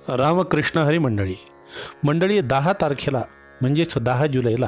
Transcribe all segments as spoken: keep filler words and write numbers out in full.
रामकृष्ण हरी मंडळी मंडळी दहा तारखेला म्हणजेच दहा जुलैला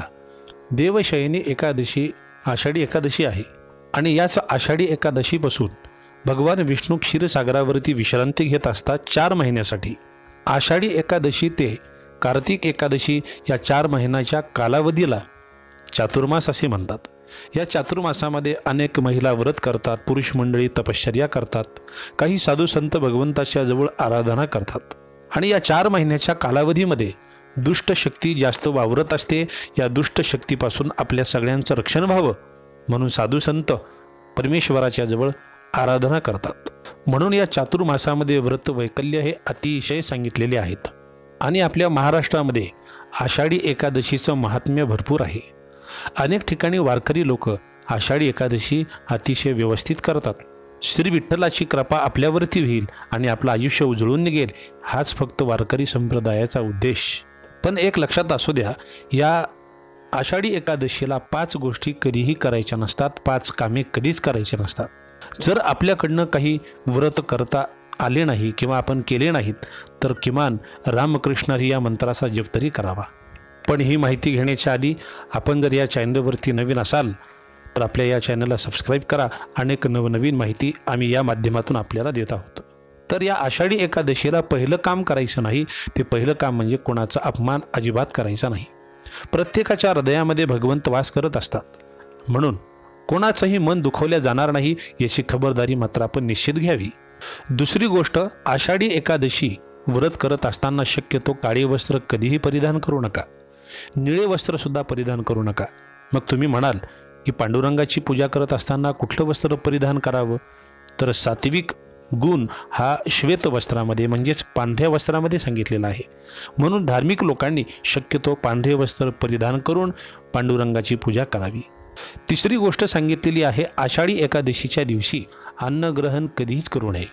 देवशयनी एकादशी आषाढी एकादशी आहे आणि याच आषाढी एकादशीपासून भगवान विष्णू क्षीरसागरावरती विश्रांती घेत असतात चार महिन्यासाठी। आषाढी एकादशी ते कार्तिक एकादशी या चार महिन्याच्या कालावधीला चातुर्मास असे म्हणतात। या चातुर्मासामध्ये अनेक महिला व्रत करतात, पुरुष मंडळी तपश्चर्या करतात, काही साधू संत भगवंताच्या जवळ आराधना करतात आणि या चार महिन्याच्या कालावधीमध्ये दुष्ट शक्ती जास्त वावरत असते। या दुष्ट शक्तीपासून आपल्या सगळ्यांचं रक्षण व्हावं म्हणून साधू संत परमेश्वराच्या जवळ आराधना करतात। म्हणून या चातुर्मासामध्ये व्रत वैकल्य हे अतिशय सांगितलेले आहेत आणि आपल्या महाराष्ट्रामध्ये आषाढी एकादशीचं महात्म्य भरपूर आहे। अनेक ठिकाणी वारकरी लोक आषाढी एकादशी अतिशय व्यवस्थित करतात। श्री विठ्ठलाची कृपा आपल्यावरती होईल आणि आपलं आयुष्य उजळून निघेल, हाच फक्त वारकरी संप्रदायाचा उद्देश। पण एक लक्षात असू द्या, या आषाढी एकादशीला पाच गोष्टी कधीही करायच्या नसतात, पाच कामे कधीच करायची नसतात। जर आपल्याकडनं काही व्रत करता आले नाही किंवा आपण केले नाहीत तर किमान रामकृष्ण हरी या मंत्राचा जप तरी करावा। पण ही माहिती घेण्याच्या आधी आपण जर या चॅनलवरती नवीन असाल तर आपल्या या चॅनलला सबस्क्राईब करा। अनेक नवनवीन माहिती आम्ही या माध्यमातून आपल्याला देत आहोत। तर या आषाढी एकादशीला पहिलं काम करायचं नाही, ते पहिलं काम म्हणजे कोणाचा अपमान अजिबात करायचा नाही। प्रत्येकाच्या हृदयामध्ये भगवंत वास करत असतात, म्हणून कोणाचंही मन दुखवल्या जाणार नाही याची खबरदारी मात्र आपण निश्चित घ्यावी। दुसरी गोष्ट, आषाढी एकादशी व्रत करत असताना शक्यतो काळे वस्त्र कधीही परिधान करू नका, निळे वस्त्र सुद्धा परिधान करू नका। मग तुम्ही म्हणाल की पांडुरंगाची पूजा करत असताना कुठलं वस्त्र परिधान करावं, तर सात्विक गुण हा श्वेत वस्त्रामध्ये म्हणजेच पांढऱ्या वस्त्रामध्ये सांगितलेला आहे। म्हणून धार्मिक लोकांनी शक्यतो पांढरे वस्त्र परिधान करून पांडुरंगाची पूजा करावी। तिसरी गोष्ट सांगितलेली आहे, आषाढी एकादशीच्या दिवशी अन्नग्रहण कधीच करू नये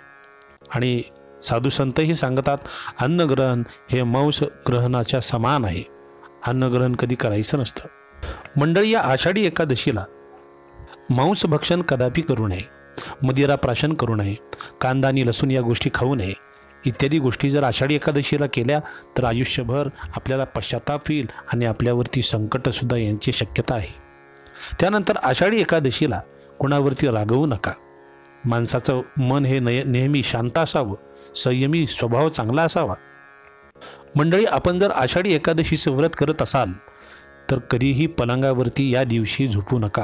आणि साधू संतही सांगतात अन्नग्रहण हे मांस ग्रहणाच्या समान आहे, अन्नग्रहण कधी करायचं नसतं। मंडळी, या आषाढी एकादशीला मांस भक्षण कदापि करू नये, मदिरा प्राशन करू नये, कांदा आणि लसूण या गोष्टी खाऊ नये इत्यादी गोष्टी जर आषाढी एकादशीला केल्या तर आयुष्यभर आपल्याला पश्चाताप येईल आणि आपल्यावरती संकटसुद्धा येण्याची शक्यता आहे। त्यानंतर आषाढी एकादशीला कोणावरती रागवू नका। माणसाचं मन हे नय नेहमी शांत असावं, संयमी स्वभाव चांगला असावा। मंडळी, आपण जर आषाढी एकादशीचं व्रत करत असाल तर कधीही पलंगावरती या दिवशी झोपू नका।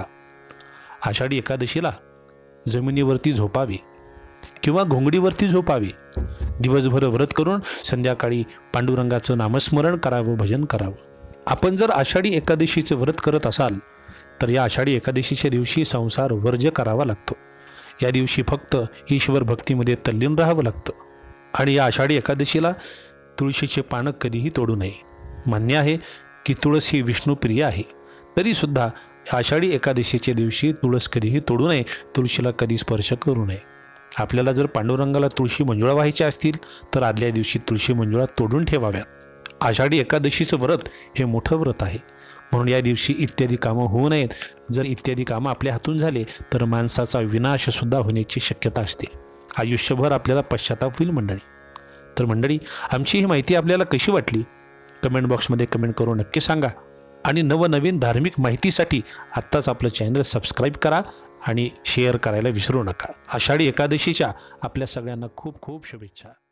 आषाढी एकादशीला जमिनीवरती झोपावे किंवा घोंगडीवरती झोपावे। दिवसभर व्रत करून संध्याकाळी पांडुरंगाचं नामस्मरण करावं, भजन करावं। आपण जर आषाढी एकादशीचं व्रत करत असाल तर या आषाढी एकादशीच्या दिवशी संसार वर्ज्य करावा लागतो। या दिवशी फक्त ईश्वर भक्तीमध्ये तल्लीन राहावं लागतं आणि या आषाढी एकादशीला तुळशीचे पानं कधीही तोडू नये। मान्य आहे की तुळस ही विष्णुप्रिय आहे, तरीसुद्धा आषाढी एकादशीच्या दिवशी तुळस कधीही तोडू नये, तुळशीला कधी स्पर्श करू नये। आपल्याला जर पांडुरंगाला तुळशी मंजुळा व्हायच्या असतील तर आदल्या दिवशी तुळशी मंजुळा तोडून ठेवाव्यात। आषाढी एकादशीचं व्रत हे मोठं व्रत आहे, म्हणून या दिवशी इत्यादी कामं होऊ नयेत। जर इत्यादी कामं आपल्या हातून झाले तर माणसाचा विनाशसुद्धा होण्याची शक्यता असते, आयुष्यभर आपल्याला पश्चाताप होईल। मंडळी, तर मंडळी, आमची ही माहिती आपल्याला कशी वाटली कमेंट बॉक्समध्ये कमेंट करून नक्की सांगा आणि नवनवीन धार्मिक माहितीसाठी आत्ताच आपलं चॅनल सबस्क्राईब करा आणि शेअर करायला विसरू नका। आषाढी एकादशीच्या आपल्या सगळ्यांना खूप खूप शुभेच्छा।